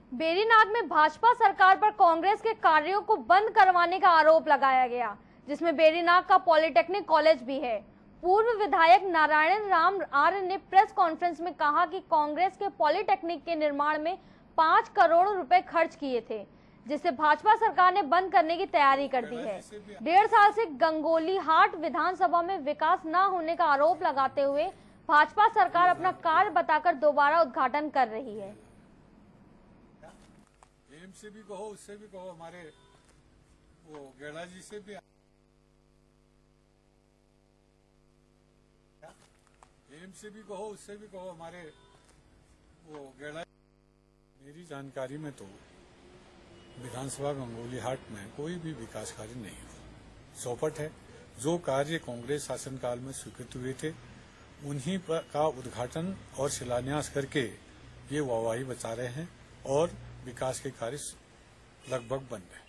बेरीनाग में भाजपा सरकार पर कांग्रेस के कार्यों को बंद करवाने का आरोप लगाया गया, जिसमें बेरीनाग का पॉलिटेक्निक कॉलेज भी है। पूर्व विधायक नारायण राम आर्य ने प्रेस कॉन्फ्रेंस में कहा कि कांग्रेस के पॉलिटेक्निक के निर्माण में 5 करोड़ रुपए खर्च किए थे, जिसे भाजपा सरकार ने बंद करने की तैयारी कर दी है। 1.5 साल से गंगोलीहाट विधानसभा में विकास न होने का आरोप लगाते हुए भाजपा सरकार अपना कार्य बताकर दोबारा उद्घाटन कर रही है। से भी कहो, उससे भी कहो, हमारे वो गेड़ा जी से भी, एम से भी कहो, उससे भी कहो, हमारे वो गेड़ा। मेरी जानकारी में तो विधानसभा गंगोलीहाट में कोई भी विकास कार्य नहीं हुआ। चौपट है। जो कार्य कांग्रेस शासनकाल में स्वीकृत हुए थे उन्हीं का उद्घाटन और शिलान्यास करके ये वाहवाही बचा रहे हैं और विकास के कार्य लगभग बन गए।